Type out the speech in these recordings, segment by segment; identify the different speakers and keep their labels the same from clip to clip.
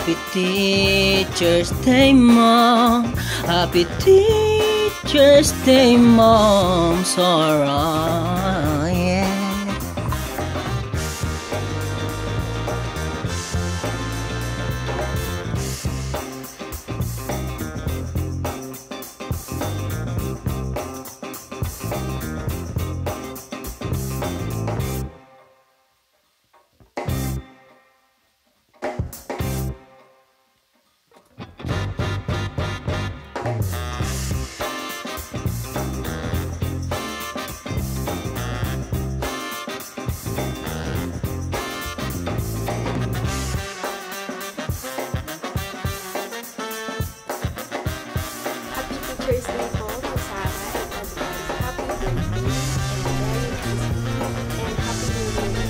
Speaker 1: Happy Teacher's Day, Mom. Happy Teacher's Day, Mom Sarah. Yeah.
Speaker 2: Teacher's Day po to Sarah and advance happy birthday and Merry Christmas and Happy New Year.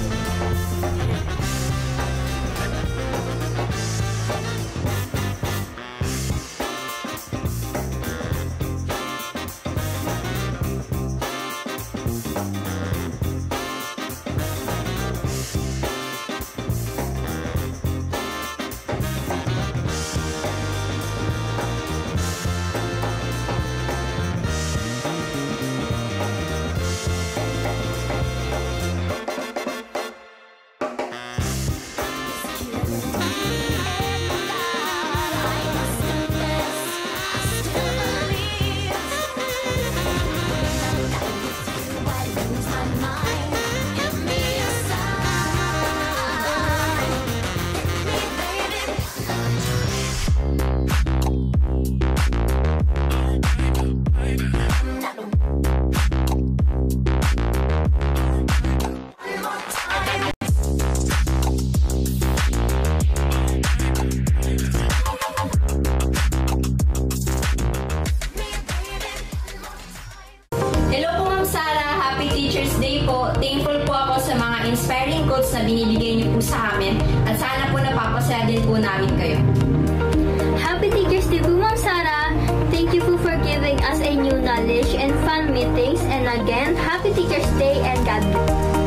Speaker 3: Thankful po ako sa mga inspiring quotes na binibigay niyo po sa amin at sana po napapasaya din po namin kayo.
Speaker 4: Happy Teacher's Day po, Ma'am Sarah! Thank you po for giving us a new knowledge and fun meetings, and again, Happy Teacher's Day and God bless.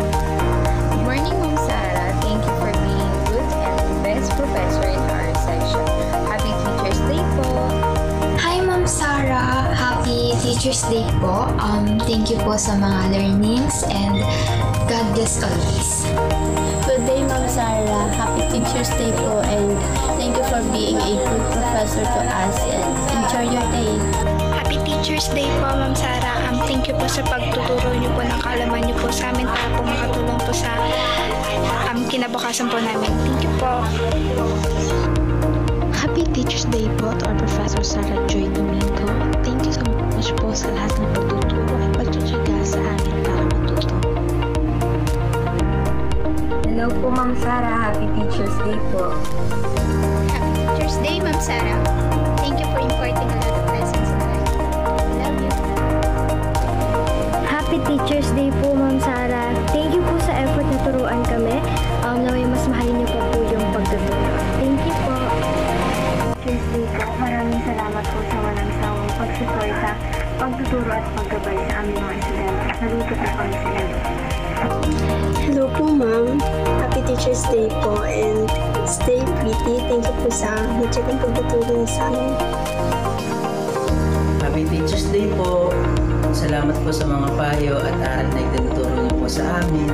Speaker 5: Good morning, Ma'am Sarah. Thank you for being good and the best professor in our section. Happy Teacher's Day po!
Speaker 6: Hi, Ma'am Sarah! Happy Teacher's Day po. Thank you po sa mga learnings and God bless always.
Speaker 7: Good day, Ma'am Sarah. Happy Teacher's Day po and thank you for being a good professor to us and enjoy your day.
Speaker 8: Happy Teacher's Day po, Ma'am Sarah. Thank you po sa pagtuturo niyo po ng kaalaman niyo po sa amin para po makatulong po sa kinabukasan po namin. Thank you po.
Speaker 9: Happy Teacher's Day po to our Professor Sarah Joy Domingo. Thank you so much po sa lahat ng pagtuturo at pagtutsaga sa amin para matuto.
Speaker 5: Hello po, Ma'am Sarah. Happy Teacher's Day po.
Speaker 8: Happy Teacher's Day, Ma'am Sarah. Thank you for imparting a lot of lessons in life. Love you.
Speaker 4: Happy Teacher's Day po, Ma'am Sarah. Thank you po sa effort na turuan kami. Naway mas mahalin niyo pa po yung pagtuturo. Thank you po.
Speaker 10: Teacher's Day po, maraming salamat po sa walang sawang pagsuporta, pagtuturo at paggabay sa aming mga estudyante. Saludo po kami sa inyo.
Speaker 7: Hello po, Ma'am. Happy Teacher's Day po and stay pretty. Thank you po sa matyagang pagtuturo sa amin.
Speaker 1: Happy Teacher's Day po. Salamat po sa mga payo at aral na itinuturo niyo po sa amin.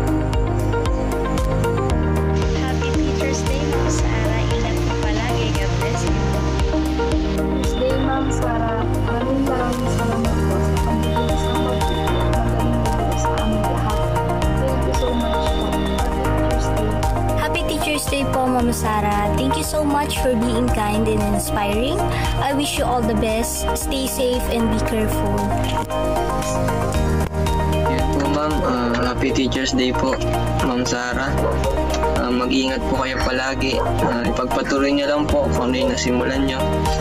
Speaker 8: Happy Teacher's Day, Ma'am Sarah. Ingat po palagi. God bless you.
Speaker 10: Teacher's Day, Ma'am Sarah. Maraming salamat po sa pagtuturo sa pagtuturo ng galing sa aming lahat. Thank you so much po. Happy Teacher's Day.
Speaker 4: Happy Teacher's Day po, Ma'am Sarah. Thank you so much for being kind and inspiring. I wish you all the best. Stay safe and be careful.
Speaker 11: Yan po, Ma'am. Happy Teacher's Day po, Ma'am Sarah. Mag-iingat po kayo palagi. Ipagpatuloy niyo lang po kung ano yung nasimulan niyo.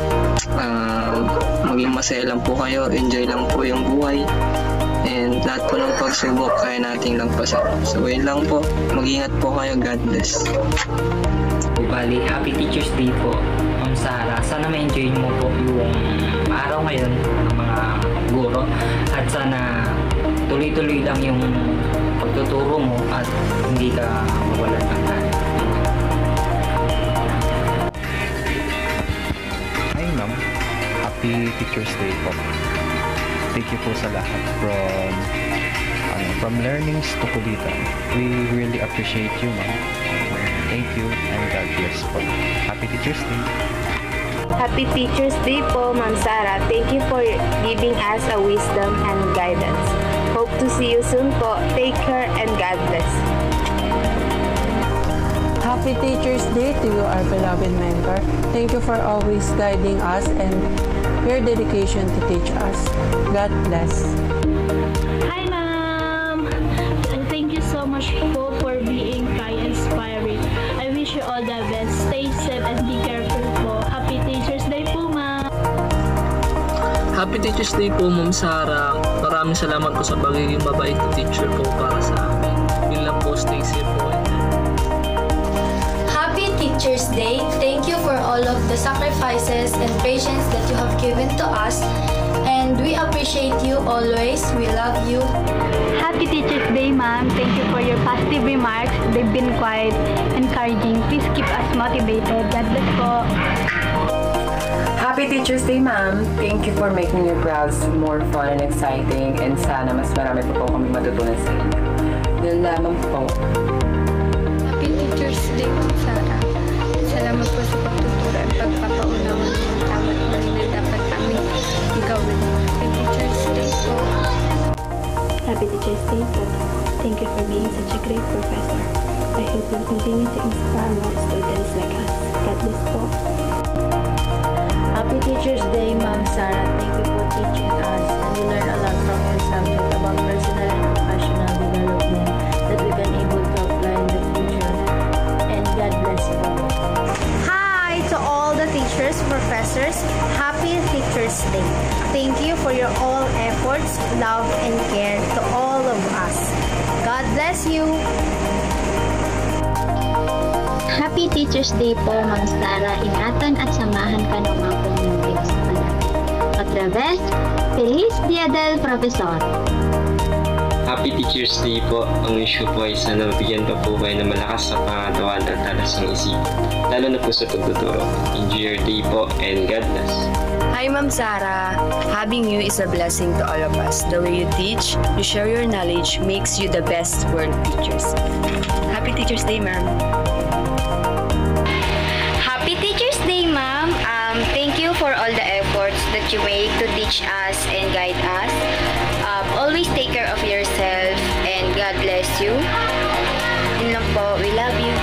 Speaker 11: Maging masaya lang po kayo. Enjoy lang po yung buhay. And lahat po ng pagsubok kaya nating lagpasan. So yun lang po. Mag-iingat po kayo. God bless.
Speaker 12: Bali, Happy Teacher's Day po, Ma'am Sarah. Sana ma-enjoy mo po yung araw ngayon ng mga guro. At sana tuloy-tuloy lang yung pagtuturo mo at hindi ka mawalan ng gana.
Speaker 13: Happy Teacher's Day po. Thank you po sa lahat from learnings to kulitan. We really appreciate you, ma'am. Thank you and God bless po. Happy Teacher's Day.
Speaker 14: Happy Teacher's Day po, Ma'am Sarah. Thank you for giving us a wisdom and guidance. Hope to see you soon po. Take care and God bless.
Speaker 15: Happy Teacher's Day to you, our beloved mentor. Thank you for always guiding us and your dedication to teach us. God bless.
Speaker 16: Hi, Ma'am! Thank you so much po for being kind and inspiring. I wish you all the best. Stay safe and be careful po. Happy Teacher's Day po, Ma'am!
Speaker 17: Happy Teacher's Day po, Ma'am Sarah. Maraming salamat po sa pagiging mabait na teacher po para sa amin. Yun lang po, stay safe po.
Speaker 18: Happy Teacher's Day. Thank you for all of the sacrifices and patience that you have given to us. And we appreciate you always. We love you.
Speaker 19: Happy Teacher's Day, Ma'am. Thank you for your positive remarks. They've been quite encouraging. Please keep us motivated. God bless po.
Speaker 20: Happy Teacher's Day, Ma'am. Thank you for making your crowds more fun and exciting. And sana mas marami pa po kami matutunan sa inyo. Yun lamang po.
Speaker 8: Happy Teacher's Day, Ma'am Sarah. Salamat po sa pagtuturo at pagpapaunawa ng tawat mali na dapat kami gawin. Happy Teacher's Day po.
Speaker 16: Happy Teacher's Day po. Thank you for being such a great professor. I hope you'll continue to inspire more students like us. God bless po.
Speaker 21: Happy Teacher's Day, Ma'am Sarah. Thank you for teaching us, and we learn a lot from your subject about personal and professional development that we can able to apply in the future. And God bless you.
Speaker 22: Hi to all the teachers, professors. Happy Teacher's Day. Thank you for your all efforts, love, and care to all of us. God bless you.
Speaker 4: Happy Teacher's Day po, Ma'am Sarah. Ingatan at samahan ka ng mga pamilya sa palagi. Otra vez, Feliz Dia del Profesor!
Speaker 11: Happy Teacher's Day po. Ang issue po ay sana mabigyan pa po kayo ng malakas sa pangatawan at talas ng isipan, lalo na po sa pagtuturo. Enjoy your day po and God bless.
Speaker 23: Hi, Ma'am Sarah. Having you is a blessing to all of us. The way you teach, you share your knowledge, makes you the best world teachers. Happy Teacher's Day, Ma'am.
Speaker 14: Happy Teacher's Day, Ma'am. Thank you for all the efforts that you make to teach us and guide us. Always take care of yourself and God bless you. Yun lang po. We love you.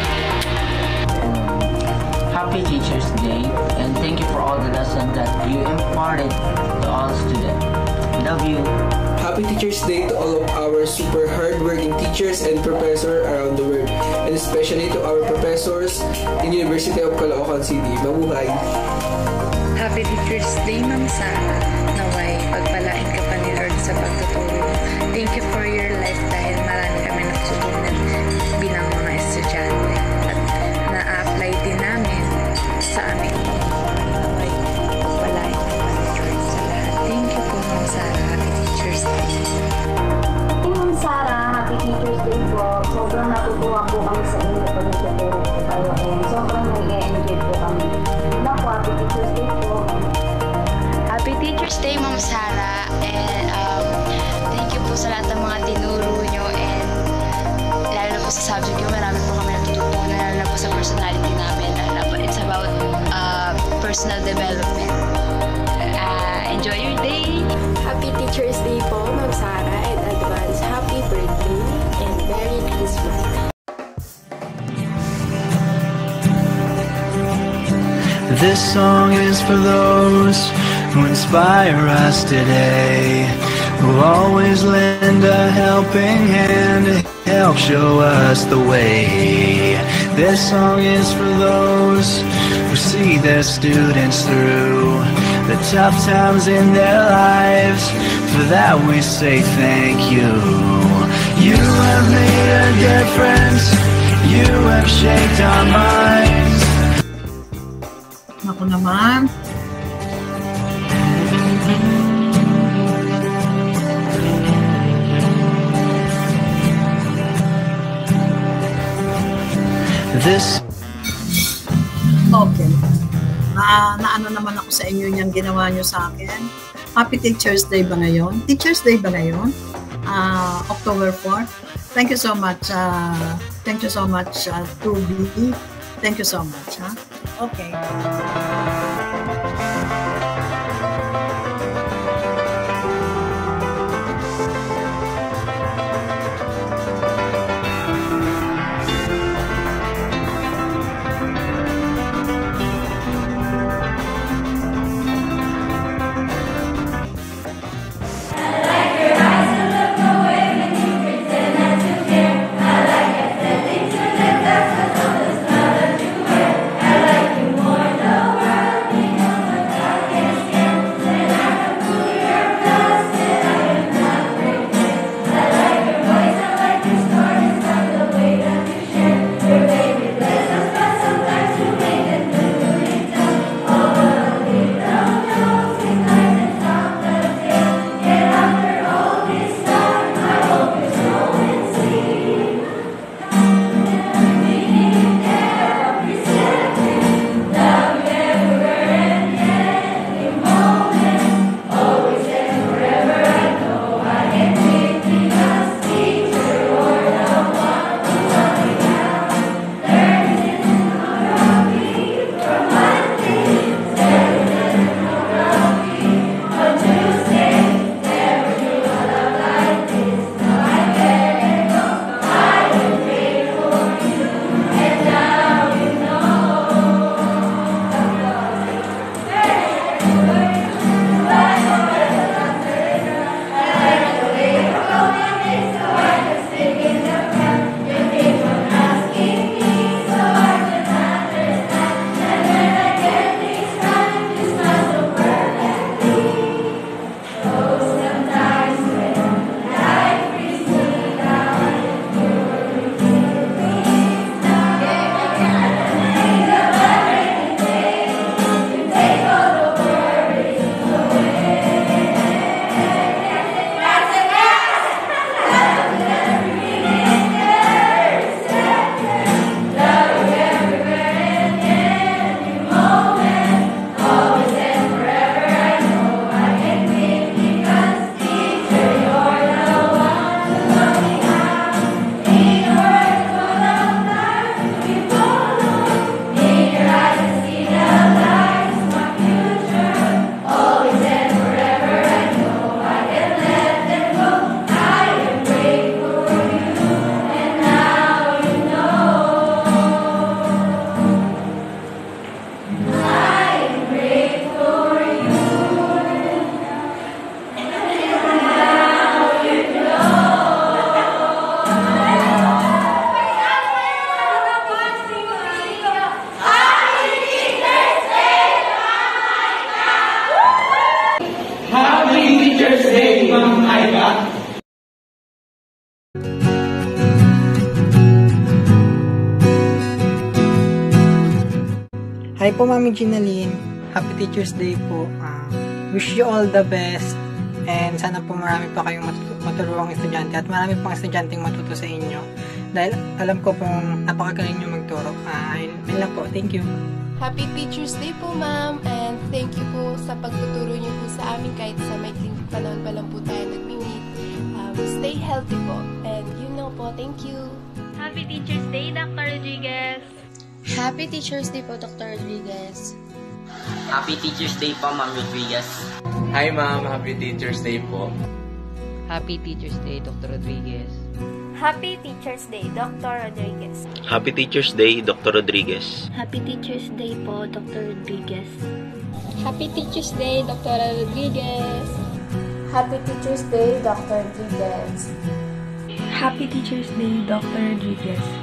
Speaker 1: Happy Teacher's Day, and thank you for all the lessons that you imparted to all students. Love you.
Speaker 24: Happy Teacher's Day to all of our super hardworking teachers and professors around the world, and especially to our professors in University of Caloocan City. Mabuhay!
Speaker 5: Happy Teacher's Day, Ma'am Sarah. Naway, pagpalain ka pa ni Lord sa pagtuturo. Thank you for your life dahil marami kami natutunan bilang mga estudyante. At na-apply din namin sa aming naway, pagpalain ka pa ni Lord sa lahat. Thank you po, Ma'am Sarah. Happy Teacher's Day.
Speaker 4: Hey, Ma'am Sarah. Happy Teacher's Day po. Sobrang natutuwa po kami sa inyo pag nagtuturo po kayo. And sobrang nag-e-enjoy po kami. Naku, Happy Teacher's Day po.
Speaker 8: Happy Teacher's Day, Ma'am Sarah. And thank you po sa lahat ng mga tinuro nyo. And lalo na po sa subject nyo, marami po kami natututunan. Lalo na po sa personality namin. It's about personal development. Enjoy your day.
Speaker 2: Happy Teacher's Day po, Ma'am Sarah, and advance happy birthday and Merry Christmas.
Speaker 25: This song is for those who inspire us today, who always lend a helping hand to help show us the way. This song is for those who see their students through the tough times in their lives. For that we say thank you. You have made a difference. You have shaped our minds.
Speaker 26: Ako naman. This. Okay. Naano naman ako sa inyo niyang ginawa niyo sa akin. Happy Teacher's Day ba ngayon? Teacher's Day ba ngayon? October 4. Thank you so much. Thank you so much, 2B. Thank you so much. Okay.
Speaker 3: Hi po, Mami Ginaline. Happy Teacher's Day po. Wish you all the best and sana po marami pa kayong maturuang estudyante at marami pang estudyanteng matuto sa inyo. Dahil alam ko pong napakagaling nyo magturo. Ayun lang po. Thank you.
Speaker 6: Happy Teacher's Day po, ma'am. And thank you po sa pagtuturo niyo po sa amin kahit sa maikling panahon pa lang po tayo nag-meet. Stay healthy po. And yun lang po. Thank you.
Speaker 16: Happy Teacher's Day, Dr. Rodriguez.
Speaker 8: Happy Teacher's Day po, Dr. Rodriguez.
Speaker 1: Happy Teacher's Day po, Ma'am Rodriguez.
Speaker 7: Hi, Ma'am. Happy Teacher's Day po.
Speaker 9: Happy Teacher's Day, Dr. Rodriguez.
Speaker 22: Happy Teacher's Day, Dr. Rodriguez.
Speaker 10: Happy Teacher's Day, Dr. Rodriguez.
Speaker 22: Happy Teacher's Day po, Dr. Rodriguez.
Speaker 8: Happy Teacher's Day, Dr. Rodriguez.
Speaker 22: Happy Teacher's Day, Dr. Rodriguez.
Speaker 21: Happy Teacher's Day, Dr. Rodriguez.